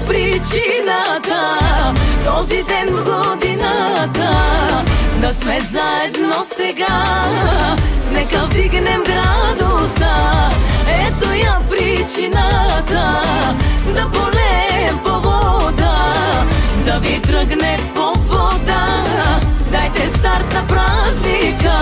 причината този ден в годината да сме заедно сега. Нека вдигнем градуса, ето я причината да полеем по вода, да ви тръгне по вода. Дайте старт на празника.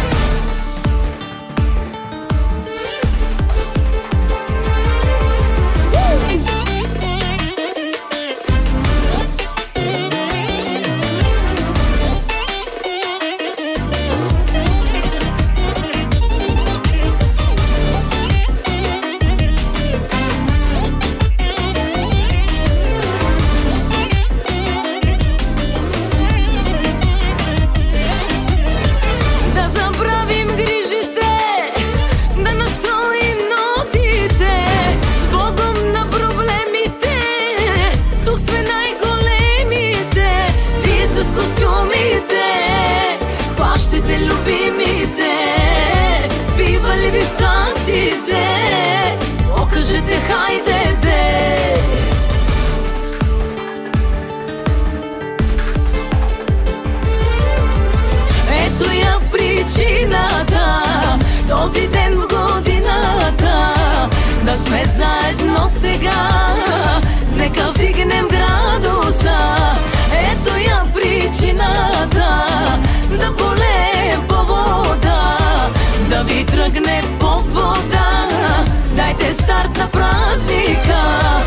Този ден в годината да сме заедно сега. Нека вдигнем градуса, ето я причината да полеем по вода, да ви тръгне по вода. Дайте старт на празника.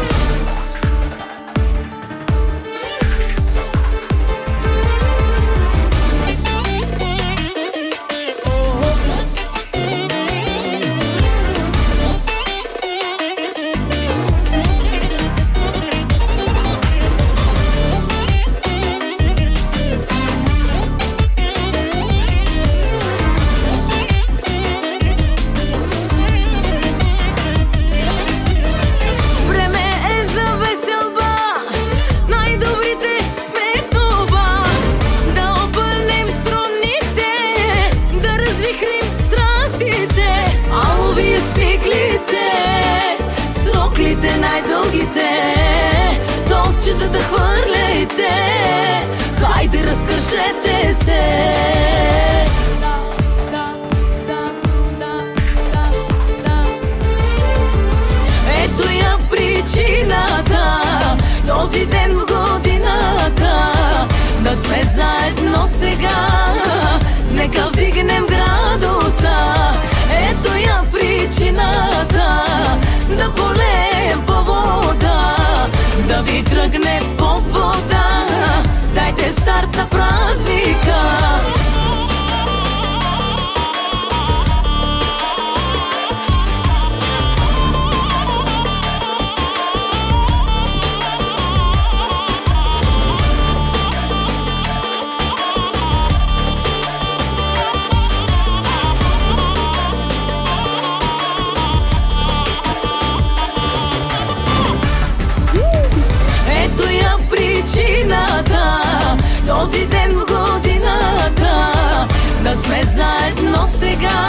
Най-дългите топчета да хвърляйте, хайде разкършете се. Ето я причината този ден в годината да сме заедно сега. Нека вдигнем градуса, ето я причината да полеем по вода, да ви тръгне по вода. Дайте старт на празника. Този ден в годината да сме заедно сега.